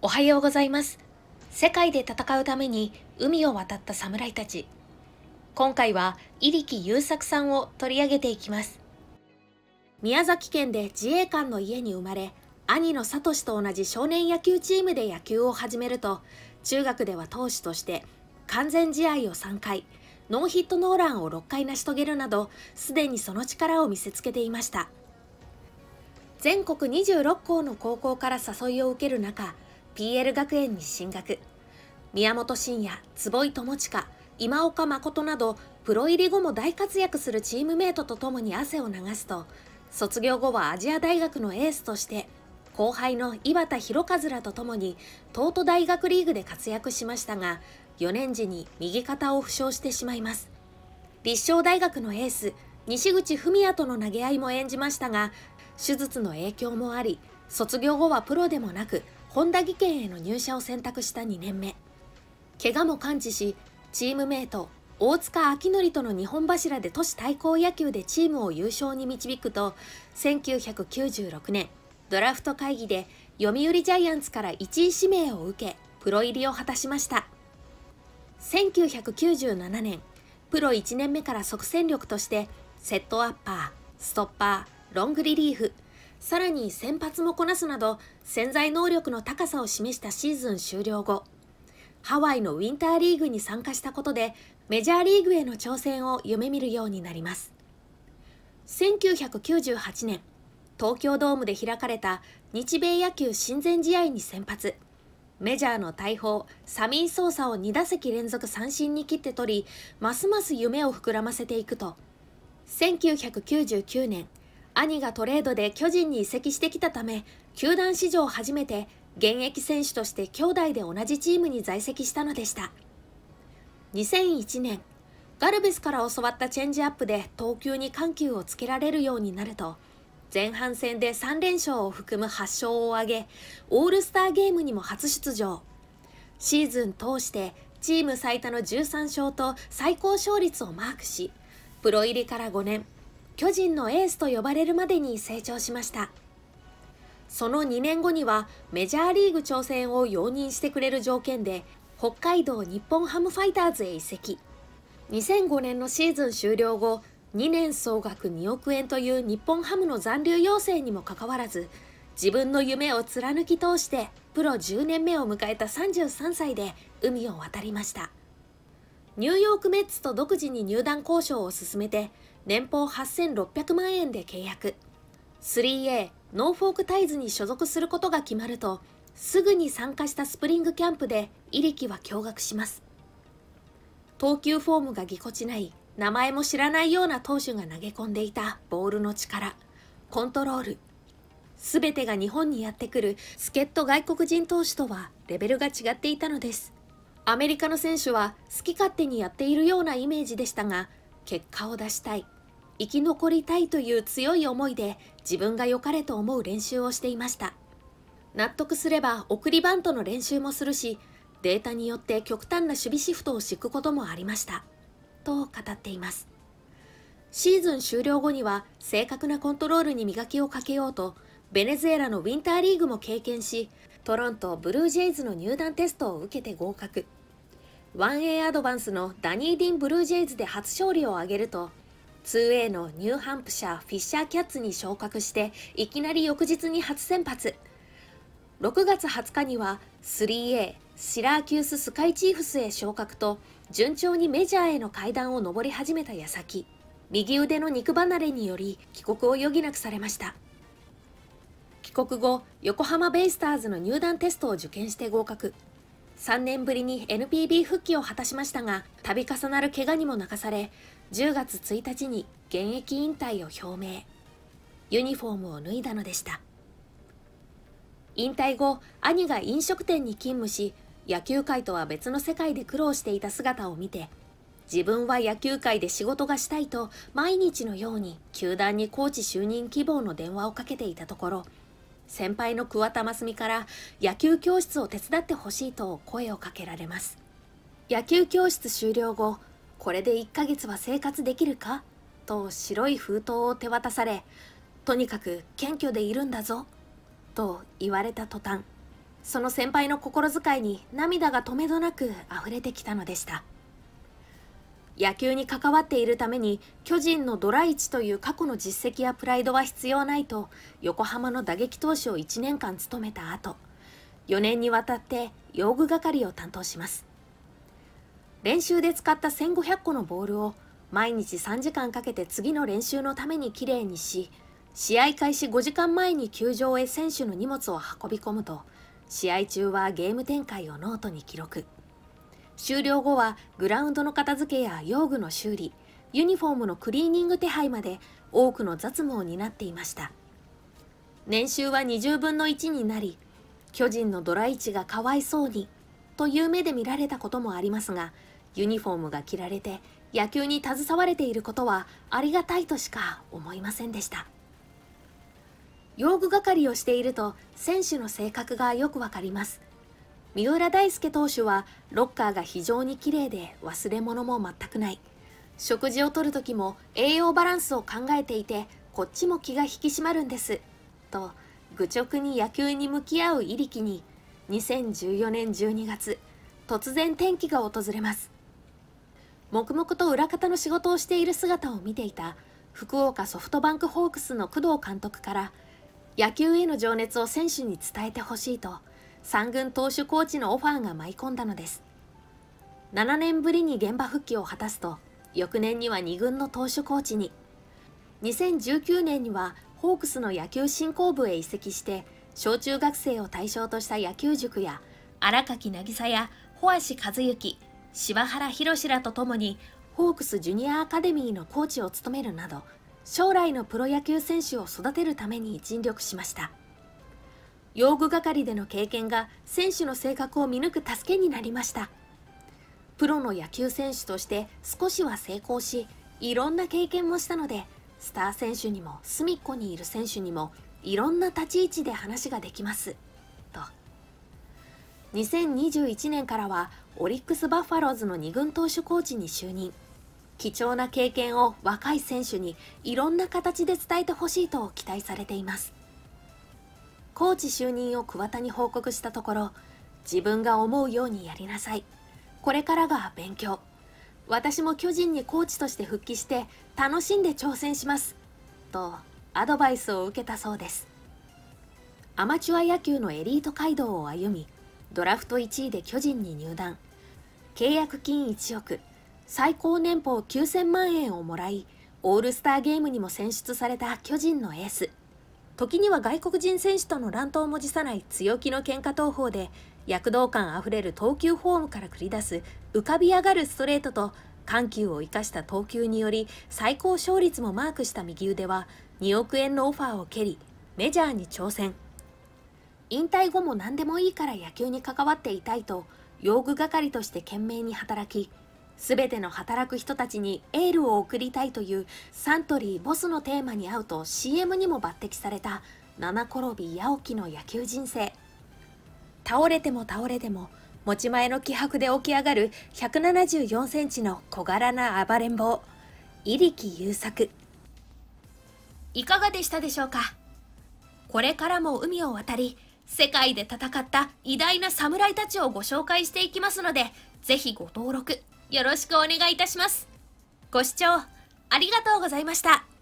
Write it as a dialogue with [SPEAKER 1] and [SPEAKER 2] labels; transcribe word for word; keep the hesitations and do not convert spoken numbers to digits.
[SPEAKER 1] おはようございます。世界で戦うために海を渡った侍たち。今回は入来優作さんを取り上げていきます。宮崎県で自衛官の家に生まれ、兄の聡と同じ少年野球チームで野球を始めると、中学では投手として完全試合をさんかい、ノーヒットノーランをろっかい成し遂げるなど、すでにその力を見せつけていました。全国にじゅうろっこうの高校から誘いを受ける中、ピーエル 学園に進学。宮本慎也、坪井智親、今岡誠など、プロ入り後も大活躍するチームメートと共に汗を流すと、卒業後は亜細亜大学のエースとして、後輩の井端弘和らと共に、東都大学リーグで活躍しましたが、よねん時に右肩を負傷してしまいます。立正大学のエース、西口文也との投げ合いも演じましたが、手術の影響もあり、卒業後はプロでもなく、本田技研への入社を選択したにねんめ。怪我も完治し、チームメイト、大塚明則とのにほん柱で都市対抗野球でチームを優勝に導くと、せんきゅうひゃくきゅうじゅうろくねん、ドラフト会議で読売ジャイアンツからいちい指名を受け、プロ入りを果たしました。せんきゅうひゃくきゅうじゅうななねん、プロいちねんめから即戦力として、セットアッパー、ストッパー、ロングリリーフ、さらに先発もこなすなど潜在能力の高さを示したシーズン終了後、ハワイのウィンターリーグに参加したことでメジャーリーグへの挑戦を夢見るようになります。せんきゅうひゃくきゅうじゅうはちねん、東京ドームで開かれた日米野球親善試合に先発。メジャーの大砲サミー・ソーサをにだせき連続三振に切って取り、ますます夢を膨らませていくと、せんきゅうひゃくきゅうじゅうきゅうねん、兄がトレードで巨人に移籍してきたため、球団史上初めて現役選手として兄弟で同じチームに在籍したのでした。にせんいちねん、ガルベスから教わったチェンジアップで投球に緩急をつけられるようになると、前半戦でさんれんしょうを含むはっしょうを挙げ、オールスターゲームにも初出場。シーズン通してチーム最多のじゅうさんしょうと最高勝率をマークし、プロ入りからごねん、巨人のエースと呼ばれるまでに成長しました。そのにねんごにはメジャーリーグ挑戦を容認してくれる条件で北海道日本ハムファイターズへ移籍。にせんごねんのシーズン終了後、にねん総額におくえんという日本ハムの残留要請にもかかわらず、自分の夢を貫き通してプロじゅうねんめを迎えたさんじゅうさんさいで海を渡りました。ニューヨークメッツと独自に入団交渉を進めて、年俸はっせんろっぴゃくまんえんで契約。スリーエー ノーフォークタイズに所属することが決まると、すぐに参加したスプリングキャンプで入来は驚愕します。投球フォームがぎこちない、名前も知らないような投手が投げ込んでいたボールの力、コントロール。すべてが日本にやってくる助っ人外国人投手とはレベルが違っていたのです。アメリカの選手は好き勝手にやっているようなイメージでしたが、結果を出したい、生き残りたいという強い思いで自分が良かれと思う練習をしていました。納得すれば送りバントの練習もするし、データによって極端な守備シフトを敷くこともありました。と語っています。シーズン終了後には正確なコントロールに磨きをかけようと、ベネズエラのウィンターリーグも経験し、トロントブルージェイズの入団テストを受けて合格。ワンエー アドバンスのダニー・ディン・ブルージェイズで初勝利を挙げると、ツーエー のニューハンプシャー・フィッシャーキャッツに昇格して、いきなり翌日に初先発。ろくがつはつかには スリーエー シラーキュース・スカイチーフスへ昇格と、順調にメジャーへの階段を上り始めた矢先、右腕の肉離れにより帰国を余儀なくされました。帰国後、横浜ベイスターズの入団テストを受験して合格。さんねんぶりに エヌピービー 復帰を果たしましたが、度重なる怪我にも泣かされ、じゅうがつついたちに現役引退を表明。ユニフォームを脱いだのでした。引退後、兄が飲食店に勤務し、野球界とは別の世界で苦労していた姿を見て、自分は野球界で仕事がしたいと毎日のように球団にコーチ就任希望の電話をかけていたところ、先輩の桑田真澄から野球教室を手伝ってほしいと声をかけられます。野球教室終了後、これでいっかげつは生活できるかと白い封筒を手渡され、とにかく謙虚でいるんだぞと言われた途端、 その先輩の心遣いに涙が止めどなく溢れてきたのでした。野球に関わっているために巨人のドライチという過去の実績やプライドは必要ないと横浜の打撃投手をいちねんかん務めた後、よねんにわたって用具係を担当します。練習で使ったせんごひゃっこのボールを毎日さんじかんかけて次の練習のためにきれいにし、試合開始ごじかんまえに球場へ選手の荷物を運び込むと、試合中はゲーム展開をノートに記録。終了後はグラウンドの片付けや用具の修理、ユニフォームのクリーニング手配まで多くの雑務を担っていました。年収はにじゅうぶんのいちになり、巨人のドライチがかわいそうにという目で見られたこともありますが、ユニフォームが着られて野球に携われていることはありがたいとしか思いませんでした。用具係をしていると選手の性格がよくわかります。三浦大輔投手はロッカーが非常にきれいで忘れ物も全くない。食事をとるときも栄養バランスを考えていてこっちも気が引き締まるんです。と愚直に野球に向き合う入来ににせんじゅうよねんじゅうにがつ、突然転機が訪れます。黙々と裏方の仕事をしている姿を見ていた福岡ソフトバンクホークスの工藤監督から野球への情熱を選手に伝えてほしいとさんぐん投手コーチのオファーが舞い込んだのです。ななねんぶりに現場復帰を果たすと翌年にはにぐんの投手コーチに、にせんじゅうきゅうねんにはホークスの野球振興部へ移籍して小中学生を対象とした野球塾や荒垣渚や保芦和幸、柴原宏らとともにホークスジュニアアカデミーのコーチを務めるなど将来のプロ野球選手を育てるために尽力しました。用具係での経験が選手の性格を見抜く助けになりました。プロの野球選手として少しは成功し、いろんな経験もしたので、スター選手にも隅っこにいる選手にもいろんな立ち位置で話ができます。と。にせんにじゅういちねんからはオリックスバファローズのにぐん投手コーチに就任。貴重な経験を若い選手にいろんな形で伝えてほしいと期待されています。コーチ就任を桑田に報告したところ、自分が思うようにやりなさい。これからが勉強。私も巨人にコーチとして復帰して楽しんで挑戦します。とアドバイスを受けたそうです。アマチュア野球のエリート街道を歩み、ドラフトいちいで巨人に入団。契約金いちおく、最高年俸きゅうせんまんえんをもらい、オールスターゲームにも選出された巨人のエース。時には外国人選手との乱闘も辞さない強気の喧嘩投法で躍動感あふれる投球フォームから繰り出す浮かび上がるストレートと緩急を生かした投球により最高勝率もマークした右腕はにおくえんのオファーを蹴りメジャーに挑戦。引退後も何でもいいから野球に関わっていたいと用具係として懸命に働き、すべての働く人たちにエールを送りたいというサントリーボスのテーマに合うと シーエム にも抜擢された七転び八起きの野球人生。倒れても倒れても持ち前の気迫で起き上がるひゃくななじゅうよんセンチの小柄な暴れん坊、入来優作。いかがでしたでしょうか。これからも海を渡り世界で戦った偉大な侍たちをご紹介していきますので、ぜひご登録よろしくお願いいたします。ご視聴ありがとうございました。